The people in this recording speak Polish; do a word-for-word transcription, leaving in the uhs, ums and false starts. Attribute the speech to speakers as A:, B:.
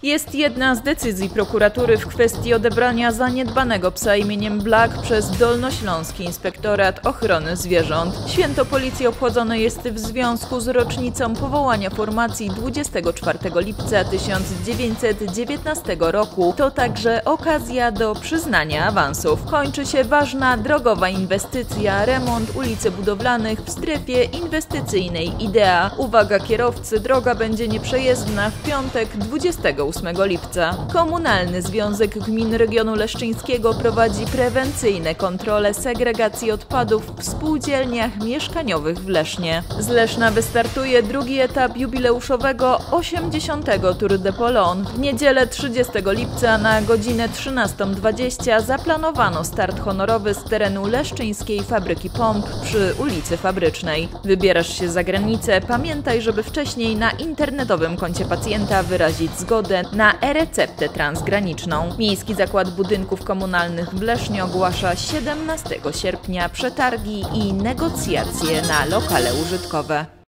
A: Jest jedna z decyzji prokuratury w kwestii odebrania zaniedbanego psa imieniem Black przez Dolnośląski Inspektorat Ochrony Zwierząt. Święto Policji obchodzone jest w związku z rocznicą powołania formacji dwudziestego czwartego lipca tysiąc dziewięćset dziewiętnastego roku. To także okazja do przyznania awansów. Kończy się ważna drogowa inwestycja, remont ulicy Budowlanych w strefie inwestycyjnej Idea. Uwaga kierowcy, droga będzie nieprzejezdna w piątek dwudziestego ósmego lipca. Komunalny Związek Gmin Regionu Leszczyńskiego prowadzi prewencyjne kontrole segregacji odpadów w spółdzielniach mieszkaniowych w Lesznie. Z Leszna wystartuje drugi etap jubileuszowego osiemdziesiątego Tour de Pologne. W niedzielę trzydziestego lipca na godzinę trzynastą dwadzieścia zaplanowano start honorowy z terenu Leszczyńskiej Fabryki Pomp przy ulicy Fabrycznej. Wybierasz się za granicę, pamiętaj, żeby wcześniej na internetowym koncie pacjenta wyrazić zgodę na e-receptę transgraniczną. Miejski Zakład Budynków Komunalnych w Lesznie ogłasza siedemnastego sierpnia przetargi i negocjacje na lokale użytkowe.